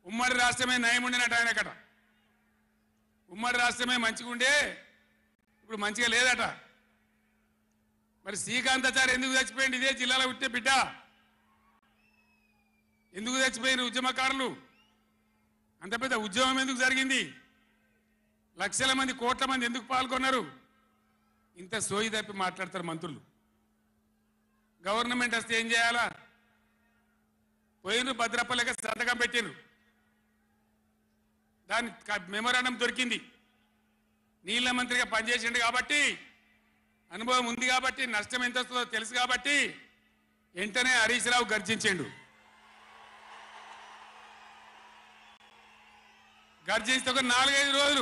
ఉమ్మడి రాష్ట్రమే నయం ఉండినట్టు ఆయనకట. ఉమ్మడి రాష్ట్రమే మంచిగా ఉండే ఇప్పుడు మంచిగా లేదట. మరి శ్రీకాంతాచారి ఎందుకు చచ్చిపోయింది? ఇదే జిల్లాలో పుట్టే బిడ్డ. ఎందుకు చచ్చిపోయిన ఉద్యమకారులు? అంత పెద్ద ఉద్యమం ఎందుకు జరిగింది? లక్షల మంది కోట్ల మంది ఎందుకు పాల్గొన్నారు? ఇంత సోయి తప్పి మాట్లాడతారు మంత్రులు. గవర్నమెంట్ వస్తే ఏం చేయాలా? పోయిన భద్రపల్లెక సంతకం పెట్టిండ్రు, దాని మెమోరాండం దొరికింది. నీళ్ల మంత్రిగా పనిచేసిండు కాబట్టి, అనుభవం ఉంది కాబట్టి, నష్టం ఎంత వస్తుందో తెలుసు కాబట్టి వెంటనే హరీష్ రావు గర్జించిండు. గర్జిస్తే ఒక 4-5 రోజులు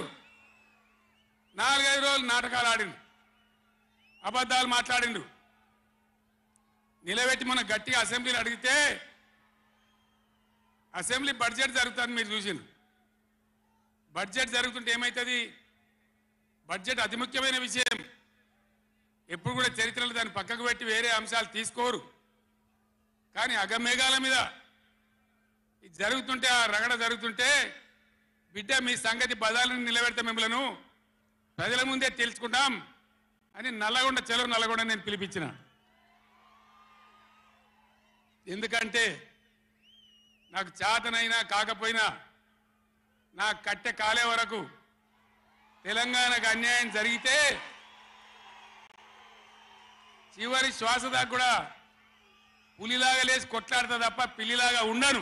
నాటకాలు ఆడిండు, అబద్ధాలు మాట్లాడిండు. నిలబెట్టి మన గట్టిగా అసెంబ్లీలో అడిగితే అసెంబ్లీ బడ్జెట్ జరుగుతుంది, మీరు చూసిండ్రు. బడ్జెట్ జరుగుతుంటే ఏమవుతుంది? బడ్జెట్ అతి ముఖ్యమైన విషయం. ఎప్పుడు కూడా చరిత్రలో దాన్ని పక్కకు పెట్టి వేరే అంశాలు తీసుకోరు. కానీ అగమేఘాల మీద ఇది జరుగుతుంటే, ఆ రగడ జరుగుతుంటే, బిడ్డ మీ సంగతి బదాలను నిలబెడతా, మిమ్మలను ప్రజల ముందే తెలుసుకుంటాం అని నల్లగొండ చెలవు నల్లగొండ నేను పిలిపించిన. ఎందుకంటే నాకు చేతనైనా కాకపోయినా నా కట్టె కాలే వరకు తెలంగాణకు అన్యాయం జరిగితే చివరి శ్వాస దాకా కూడా పులిలాగా లేచి కొట్లాడతా తప్ప పిల్లిలాగా ఉండను.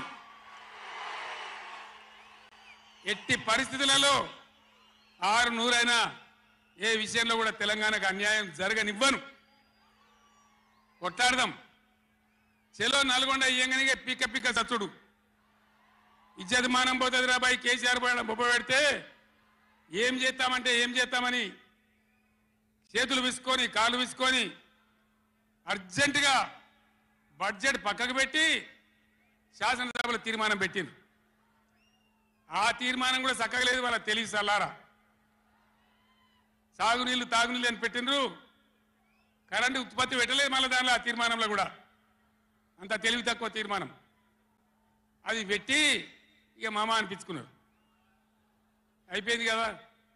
ఎట్టి పరిస్థితులలో 600 ఏ విషయంలో కూడా తెలంగాణకు అన్యాయం జరగనివ్వను. కొట్లాడదాం. చెలో నల్గొండ ఇయ్యంగానే పిక్క పిక్క సచ్చుడు. ఇజ్జత్ మానం పోతుంది రాబాయి. కేసీఆర్ బొబ్బ పెడితే ఏం చేస్తామంటే ఏం చేస్తామని చేతులు విసుకొని కాళ్ళు విసుకొని అర్జెంటుగా బడ్జెట్ పక్కకు పెట్టి శాసనసభలో తీర్మానం పెట్టింది. ఆ తీర్మానం కూడా చక్కగా లేదు. వాళ్ళ తెలివి సల్లారా. సాగునీళ్ళు తాగునీళ్ళు అని పెట్టిండ్రు, కరెంటు ఉత్పత్తి పెట్టలేదు మళ్ళీ దానిలో. ఆ తీర్మానంలో కూడా అంత తెలివి తక్కువ తీర్మానం. అది పెట్టి ఇక మామ అనిపించుకున్నారు. అయిపోయింది కదా.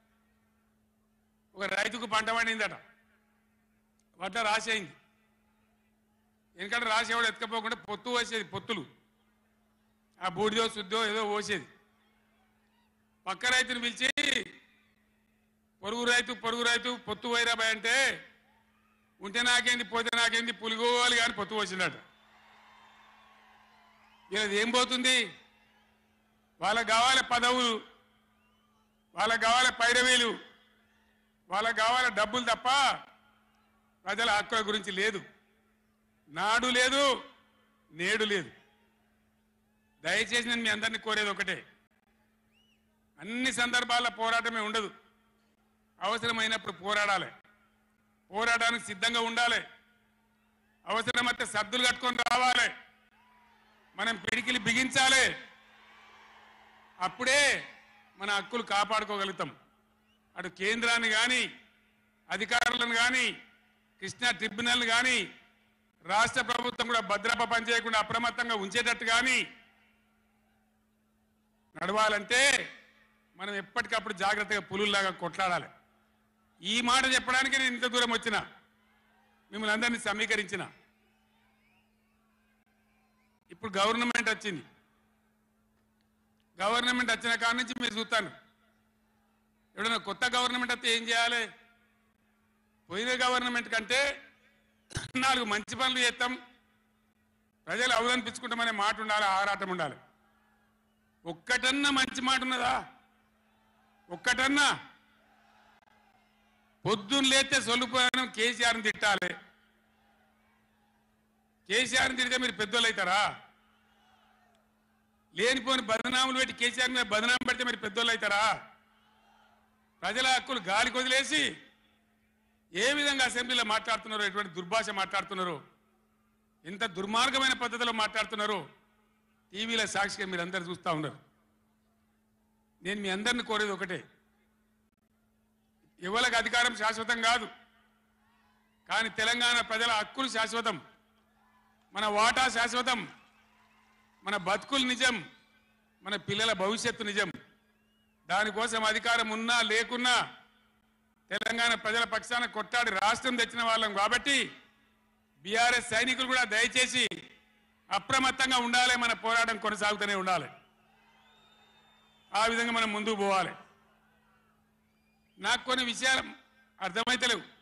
ఒక రైతుకు పంట పండిందట, వడ్డ రాసి అయింది. ఎందుకంటే రాసి ఎవడు ఎత్తుకపోకుండా పొత్తు పోసేది, పొత్తులు ఆ బూడిదో శుద్ధో ఏదో పోసేది. పక్క రైతుని పిలిచి పొరుగు రైతు పొత్తు వైరాబాయ్ అంటే, ఉంటే నాకేంది పోతే నాకేంది పులిగోవాలి కానీ పొత్తు పోసిందట. వీళ్ళది ఏం పోతుంది? వాళ్ళకు కావాలి పదవులు, వాళ్ళకు కావాలి పైరవీలు, వాళ్ళకు కావాలి డబ్బులు తప్ప ప్రజల హక్కుల గురించి లేదు. నాడు లేదు, నేడు లేదు. దయచేసి నేను మీ అందరినీ కోరేది ఒకటే, అన్ని సందర్భాల్లో పోరాటమే ఉండదు. అవసరమైనప్పుడు పోరాడాలి, పోరాటానికి సిద్ధంగా ఉండాలి. అవసరమైతే సర్దులు కట్టుకొని రావాలి, మనం పిడికిలి బిగించాలి. అప్పుడే మన హక్కులు కాపాడుకోగలుగుతాం. అటు కేంద్రాన్ని కానీ, అధికారులను కానీ, కృష్ణా ట్రిబ్యునల్ కానీ, రాష్ట్ర ప్రభుత్వం కూడా భద్రప పనిచేయకుండా అప్రమత్తంగా ఉంచేటట్టు కానీ నడవాలంటే మనం ఎప్పటికప్పుడు జాగ్రత్తగా పులుల్లాగా కొట్లాడాలి. ఈ మాట చెప్పడానికి నేను ఇంత దూరం వచ్చిన, మిమ్మల్ని అందరినీ సమీకరించిన. ఇప్పుడు గవర్నమెంట్ వచ్చింది. గవర్నమెంట్ వచ్చిన కాడి నుంచి మీరు చూస్తాను, ఎవడన్నా కొత్త గవర్నమెంట్ వస్తే ఏం చేయాలి? పోయిన గవర్నమెంట్ కంటే 4 మంచి పనులు చేస్తాం, ప్రజలు అవలనిపించుకుంటామనే మాట ఉండాలి, ఆరాటం ఉండాలి. ఒక్కటన్నా మంచి మాట ఉన్నదా? ఒక్కటన్నా? పొద్దున్న లేస్తే సొల్లుపోయాను కేసీఆర్ని తిట్టాలి. కేసీఆర్ని తిడితే మీరు పెద్దోళ్ళు అవుతారా? లేనిపోని బదనాములు పెట్టి కేసీఆర్ మీద బదనాం పెడితే మీరు పెద్దోళ్ళు అవుతారా? ప్రజల హక్కులు గాలికి వదిలేసి ఏ విధంగా అసెంబ్లీలో మాట్లాడుతున్నారో, ఎటువంటి దుర్భాష మాట్లాడుతున్నారో, ఎంత దుర్మార్గమైన పద్ధతిలో మాట్లాడుతున్నారో టీవీలో సాక్షిగా మీరు అందరు చూస్తూ ఉన్నారు. నేను మీ అందరిని కోరేది ఒకటే, ఎవరికి అధికారం శాశ్వతం కాదు, కానీ తెలంగాణ ప్రజల హక్కులు శాశ్వతం, మన వాటా శాశ్వతం, మన బతుకులు నిజం. మన పిల్లల భవిష్యత్తు నిజం. దానికోసం అధికారం ఉన్నా లేకున్నా తెలంగాణ ప్రజల పక్షాన కొట్టాడి రాష్ట్రం తెచ్చిన వాళ్ళం కాబట్టి బీఆర్ఎస్ సైనికులు కూడా దయచేసి అప్రమత్తంగా ఉండాలి. మన పోరాటం కొనసాగుతూనే ఉండాలి. ఆ విధంగా మనం ముందుకు పోవాలి. నాకు కొన్ని విషయాలు అర్థమైతలేవు.